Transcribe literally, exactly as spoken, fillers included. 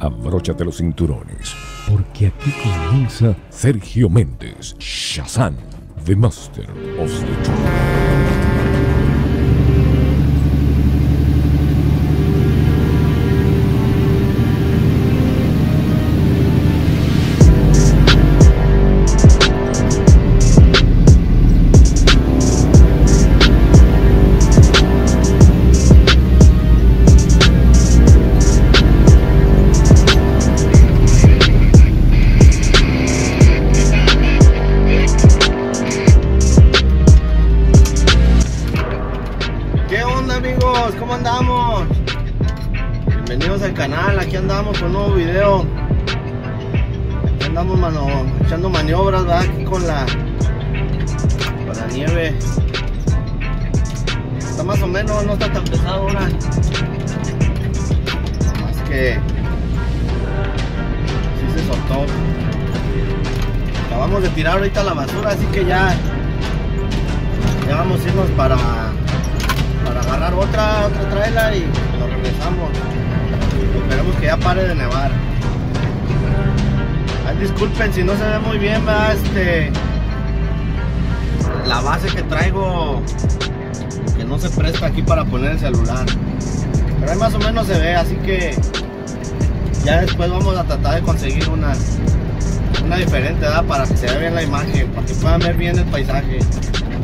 abróchate los cinturones, porque aquí comienza Sergio Méndez, Shazam, The Master of the Truth. ¿Cómo andamos? Bienvenidos al canal, aquí andamos con un nuevo video. Aquí andamos mano, echando maniobras, ¿verdad? Aquí con la con la nieve. Está más o menos, no está tan pesado ahora. Más que sí se soltó. Acabamos de tirar ahorita la basura, así que ya ya vamos a irnos para para agarrar otra, otra traila y nos regresamos. Esperemos que ya pare de nevar. Ay, disculpen si no se ve muy bien, ¿verdad? Este, la base que traigo, que no se presta aquí para poner el celular, pero ahí más o menos se ve, así que ya después vamos a tratar de conseguir una una diferente, ¿verdad? Para que se vea bien la imagen, para que puedan ver bien el paisaje.